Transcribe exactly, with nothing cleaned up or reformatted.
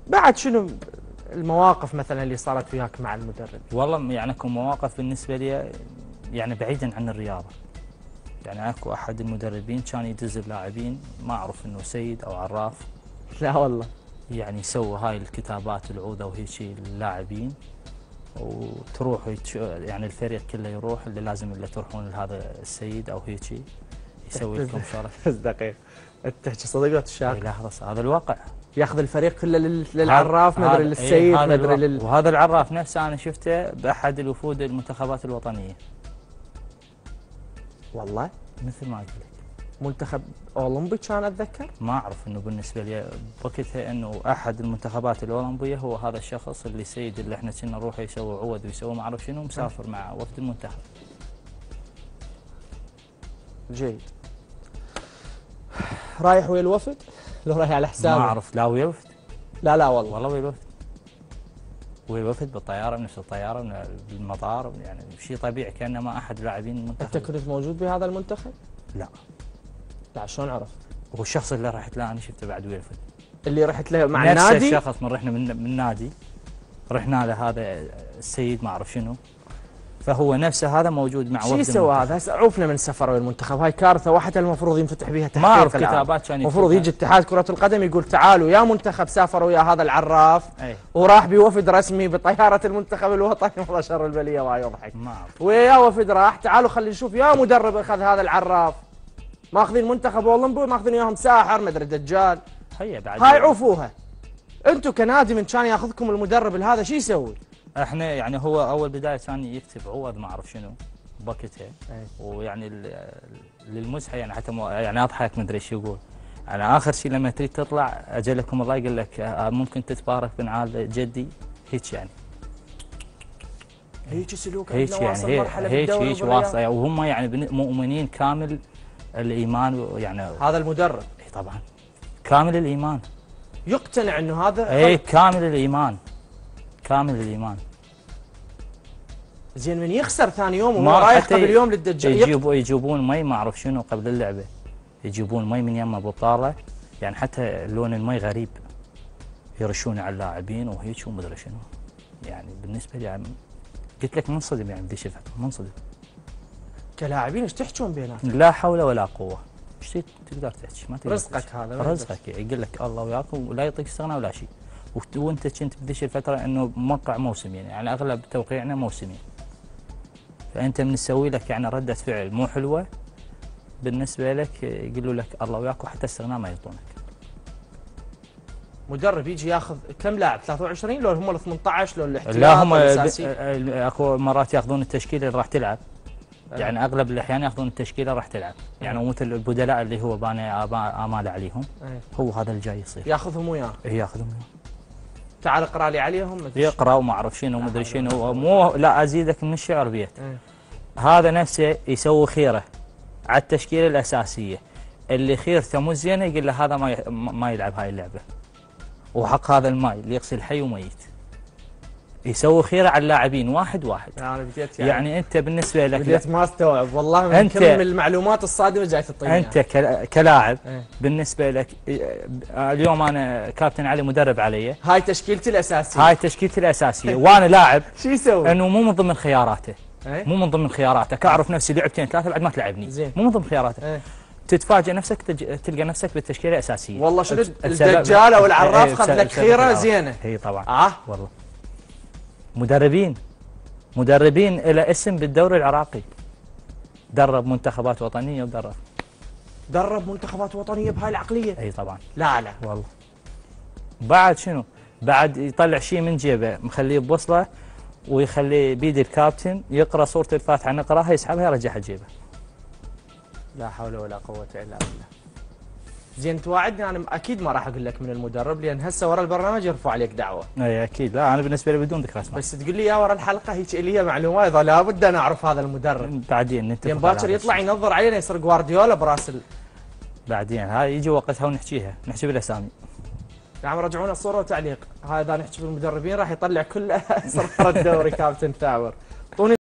بعد شنو المواقف مثلا اللي صارت وياك مع المدرب؟ والله يعني اكو مواقف بالنسبه لي يعني بعيدا عن الرياضه. يعني اكو احد المدربين كان يدز اللاعبين، ما اعرف انه سيد او عراف. لا والله. يعني يسوي هاي الكتابات العوده وهيك للاعبين، وتروح يعني الفريق كله يروح، اللي لازم اللي تروحون لهذا السيد او هيك يسوي لكم شرف. بس دقيقه، انت تحكي صدق ولا تشاك؟ لا خلاص هذا الواقع. ياخذ الفريق كله للعراف، مدري للسيد، ايه مدري لل وهذا العراف نفسه انا شفته باحد الوفود المنتخبات الوطنيه. والله مثل ما قلت لك منتخب اولمبي كان اتذكر. ما اعرف انه بالنسبه لي بوقتها انه احد المنتخبات الاولمبيه هو هذا الشخص اللي سيد اللي احنا كنا نروح يسوي عود ويسوي ما اعرف شنو، مسافر مع وفد المنتخب. جيد. رايح ويا الوفد؟ لو رايح على حسابه؟ ما اعرف. لا ويا الوفد. لا لا والله. والله ويا الوفد. ويا الوفد بالطياره، بنفس الطياره بالمطار، يعني شيء طبيعي كانه ما احد لاعبين المنتخب. انت كنت موجود بهذا المنتخب؟ لا. لا شلون عرفت؟ هو الشخص اللي رحت له انا شفته بعد ويا الوفد. اللي رحت له مع نفس النادي؟ نفس الشخص من رحنا من من النادي، رحنا له هذا السيد ما اعرف شنو، فهو نفسه هذا موجود مع وفد. شو يسوي هذا؟ هسه عوفنا من سفر والمنتخب، هاي كارثه واحده المفروض ينفتح بها تحقيق. ما اعرف كتابات كان المفروض يجي اتحاد كره القدم يقول تعالوا يا منتخب سافر ويا هذا العراف أي. وراح بوفد رسمي بطياره المنتخب الوطني، والله شر البليه ما يضحك. ما اعرف. ويا وفد راح تعالوا خلينا نشوف يا مدرب اخذ هذا العراف، ماخذين منتخب اولمبي ماخذين وياهم ساحر مدري دجال. هي بعد هاي عوفوها. انتم كنادي من كان ياخذكم المدرب هذا شو يسوي؟ احنا يعني هو اول بدايه كان يكتب عوض ما اعرف شنو بوقتها، ويعني للمزحه يعني حتى يعني اضحك ما ادري ايش يقول. يعني اخر شيء لما تريد تطلع اجلكم الله يقول لك ممكن تتبارك بنعال جدي هيك يعني. هيك سلوك هيك يعني هيك هيك واصله، وهم يعني مؤمنين كامل الايمان يعني. هذا المدرب اي طبعا كامل الايمان، يقتنع انه هذا اي كامل الايمان، كامل الايمان. زين من يخسر ثاني يوم وهو رايح قبل يوم للدجال يجيبوا يجيبون مي ما اعرف شنو قبل اللعبه، يجيبون مي من يمه بطاله، يعني حتى لون المي غريب، يرشون على اللاعبين وهيك وما ادري شنو. يعني بالنسبه لي يعني قلت لك منصدم، يعني بديش الفتره منصدم. كلاعبين ايش تحجون بيناتكم؟ لا حول ولا قوه. ايش تقدر تحكي؟ ما تقدر. رزقك هذا رزقك، يقول لك الله وياك ولا يعطيك استغناء ولا شيء. وانت كنت بديش الفتره انه موقع موسمين، يعني اغلب توقيعنا موسمين. فانت من تسوي لك يعني رده فعل مو حلوه بالنسبه لك، يقولوا لك الله وياك وحتى استغناء ما يعطونك. مدرب يجي ياخذ كم لاعب؟ ثلاثة وعشرين لو هم ال ثمانية عشر لو الاحتياط؟ لا هم اكو مرات ياخذون التشكيله اللي راح تلعب. أه. يعني اغلب الاحيان ياخذون التشكيله راح تلعب، يعني أه. مثل البدلاء اللي هو باني امال عليهم. أه. هو هذا الجاي يصير ياخذهم وياه. ياخذهم وياه. تعال اقرا لي عليهم. يقرا وما اعرف شنو وما ادري شنو، مو لا ازيدك من الشعر بيت. أه. هذا نفسه يسوي خيره على التشكيله الاساسيه، اللي خيرته مو زينه يقول له هذا ما ما يلعب هاي اللعبه، وحق هذا الماي اللي يغسل حي وميت. يسوي خيره على اللاعبين واحد واحد. يعني بديت يعني, يعني انت بالنسبه لك بديت ما استوعب والله من كم من المعلومات الصادمه جاي تعطيني. انت كلاعب ايه؟ بالنسبه لك اليوم انا كابتن علي مدرب علي، هاي تشكيلتي الاساسيه، هاي تشكيلتي الاساسيه وانا لاعب شو يسوي؟ انه مو من ضمن خياراته، ايه؟ مو من ضمن خياراته، اعرف نفسي لعبتين ثلاثه بعد ما تلعبني، زين مو من ضمن خياراته. ايه؟ تتفاجئ نفسك تج... تلقى نفسك بالتشكيله الاساسيه. والله شنو الدجال او العراف خذ لك خيره زينه. اي طبعا. اه والله مدربين مدربين إلى اسم بالدوري العراقي، درب منتخبات وطنيه ودرب درب منتخبات وطنيه بهاي العقليه. اي طبعا. لا لا والله. بعد شنو؟ بعد يطلع شيء من جيبه مخليه بوصله ويخليه بيد الكابتن يقرا سوره الفاتحه نقراها يسحبها يرجعها جيبه. لا حول ولا قوه الا بالله. زين توعدني انا اكيد ما راح اقول لك من المدرب، لان هسه ورا البرنامج يرفع عليك دعوه. اي اكيد. لا انا بالنسبه لي بدون ذكر اسماء، بس تقول لي يا ورا الحلقه هيك لي معلومات لابد انا اعرف هذا المدرب. بعدين نتفق. لان باكر يطلع ينظر علينا يصير جوارديولا براس ال... بعدين هاي يجي وقتها ونحكيها، نحكي بالاسامي. يا عم رجعونا الصوره وتعليق، هذا نحكي بالمدربين راح يطلع كل اسرار الدوري كابتن ثاور.